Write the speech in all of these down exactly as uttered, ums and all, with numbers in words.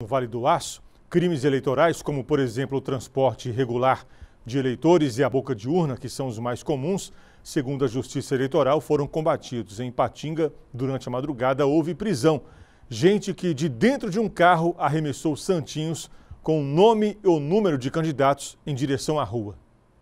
No Vale do Aço, crimes eleitorais, como por exemplo o transporte irregular de eleitores e a boca de urna, que são os mais comuns, segundo a Justiça Eleitoral, foram combatidos. Em Ipatinga, durante a madrugada, houve prisão. Gente que de dentro de um carro arremessou santinhos com o nome ou número de candidatos em direção à rua.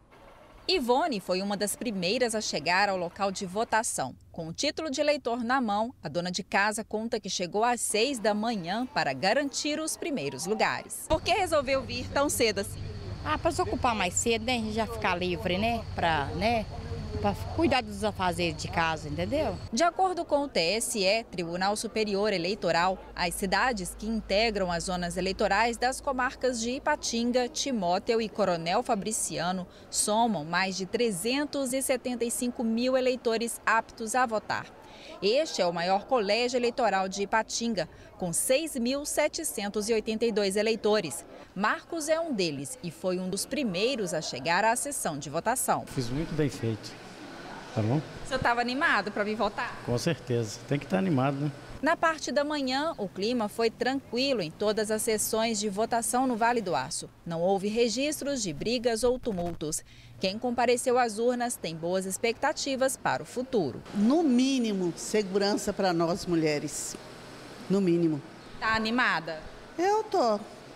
Ivone foi uma das primeiras a chegar ao local de votação. Com o título de eleitor na mão, a dona de casa conta que chegou às seis da manhã para garantir os primeiros lugares. Por que resolveu vir tão cedo assim? Ah, para se ocupar mais cedo, né? Já ficar livre, né? Para, né? Para cuidar dos afazeres de casa, entendeu? De acordo com o T S E, Tribunal Superior Eleitoral, as cidades que integram as zonas eleitorais das comarcas de Ipatinga, Timóteo e Coronel Fabriciano somam mais de trezentos e setenta e cinco mil eleitores aptos a votar. Este é o maior colégio eleitoral de Ipatinga, com seis mil setecentos e oitenta e dois eleitores. Marcos é um deles e foi um dos primeiros a chegar à sessão de votação. Fiz muito bem feito, tá bom? Você estava animado para vir votar? Com certeza, tem que estar animado, né? Na parte da manhã, o clima foi tranquilo em todas as sessões de votação no Vale do Aço. Não houve registros de brigas ou tumultos. Quem compareceu às urnas tem boas expectativas para o futuro. No mínimo, segurança para nós mulheres. No mínimo. Tá animada? Eu tô.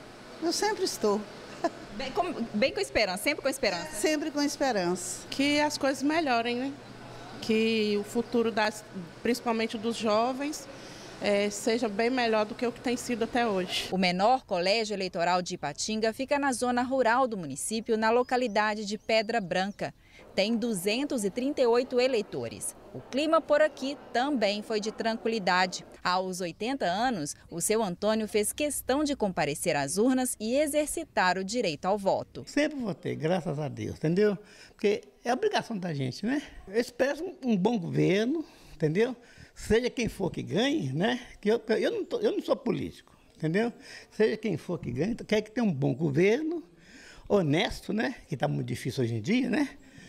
Eu sempre estou. Bem com, bem com esperança, sempre com esperança. Sempre com esperança. Que as coisas melhorem, né? Que o futuro, das, principalmente dos jovens, é, seja bem melhor do que o que tem sido até hoje. O menor colégio eleitoral de Ipatinga fica na zona rural do município, na localidade de Pedra Branca. Tem duzentos e trinta e oito eleitores. O clima por aqui também foi de tranquilidade. Aos oitenta anos, o seu Antônio fez questão de comparecer às urnas e exercitar o direito ao voto. Sempre votei, graças a Deus, entendeu? Porque é a obrigação da gente, né? Eu espero um bom governo, entendeu? Seja quem for que ganhe, né? Que eu, eu, não tô, eu não sou político, entendeu? Seja quem for que ganhe, quer que tenha um bom governo, honesto, né? Que está muito difícil hoje em dia, né?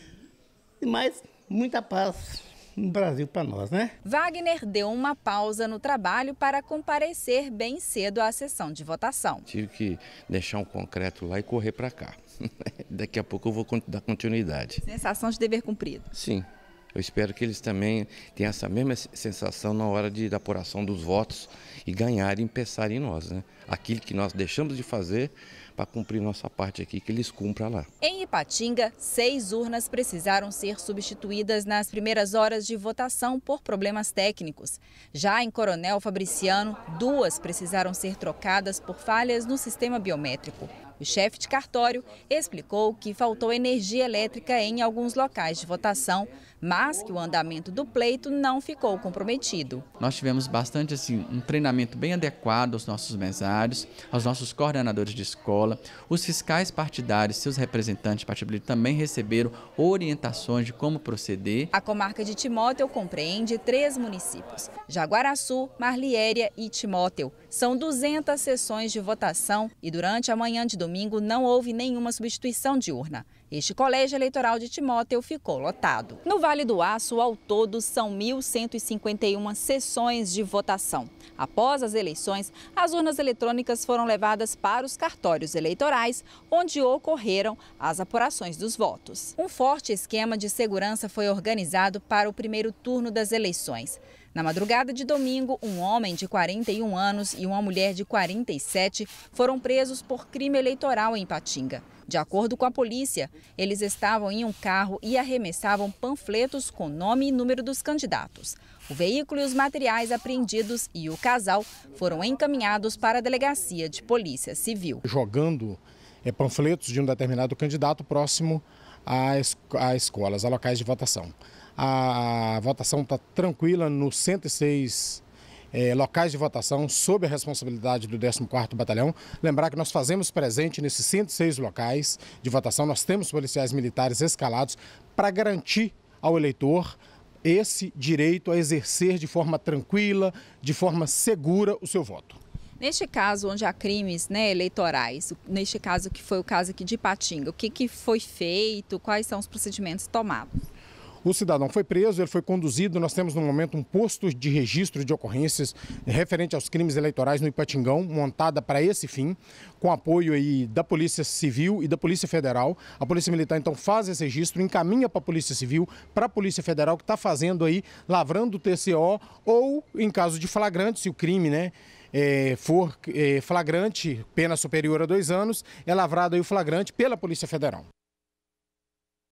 E mais, muita paz no Brasil para nós, né? Wagner deu uma pausa no trabalho para comparecer bem cedo à sessão de votação. Tive que deixar um concreto lá e correr para cá. Daqui a pouco eu vou dar continuidade. Sensação de dever cumprido. Sim. Eu espero que eles também tenham essa mesma sensação na hora de, da apuração dos votos e ganharem e pensarem em nós, né? Aquilo que nós deixamos de fazer para cumprir nossa parte aqui, que eles cumpram lá. Em Ipatinga, seis urnas precisaram ser substituídas nas primeiras horas de votação por problemas técnicos. Já em Coronel Fabriciano, duas precisaram ser trocadas por falhas no sistema biométrico. O chefe de cartório explicou que faltou energia elétrica em alguns locais de votação, mas que o andamento do pleito não ficou comprometido. Nós tivemos bastante assim, um treinamento bem adequado aos nossos mesários, aos nossos coordenadores de escola. Os fiscais partidários, seus representantes de partido político também receberam orientações de como proceder. A comarca de Timóteo compreende três municípios: Jaguaraçu, Marliéria e Timóteo. São duzentas sessões de votação e durante a manhã de domingo não houve nenhuma substituição de urna. Este colégio eleitoral de Timóteo ficou lotado. No Vale do Aço, ao todo, são mil cento e cinquenta e uma sessões de votação. Após as eleições, as urnas eletrônicas foram levadas para os cartórios eleitorais, onde ocorreram as apurações dos votos. Um forte esquema de segurança foi organizado para o primeiro turno das eleições. Na madrugada de domingo, um homem de quarenta e um anos e uma mulher de quarenta e sete foram presos por crime eleitoral em Ipatinga. De acordo com a polícia, eles estavam em um carro e arremessavam panfletos com nome e número dos candidatos. O veículo e os materiais apreendidos e o casal foram encaminhados para a delegacia de polícia civil. Jogando é, panfletos de um determinado candidato próximo às, às escolas, a locais de votação. A votação está tranquila nos cento e seis é, locais de votação sob a responsabilidade do décimo quarto Batalhão. Lembrar que nós fazemos presente nesses cento e seis locais de votação, nós temos policiais militares escalados para garantir ao eleitor esse direito a exercer de forma tranquila, de forma segura o seu voto. Neste caso, onde há crimes né, eleitorais, neste caso que foi o caso aqui de Ipatinga, o que, que foi feito, quais são os procedimentos tomados? O cidadão foi preso, ele foi conduzido, nós temos no momento um posto de registro de ocorrências referente aos crimes eleitorais no Ipatingão, montada para esse fim, com apoio aí da Polícia Civil e da Polícia Federal. A Polícia Militar então faz esse registro, encaminha para a Polícia Civil, para a Polícia Federal, que está fazendo aí, lavrando o T C O, ou em caso de flagrante, se o crime, né, é, for é, flagrante, pena superior a dois anos, é lavrado aí o flagrante pela Polícia Federal.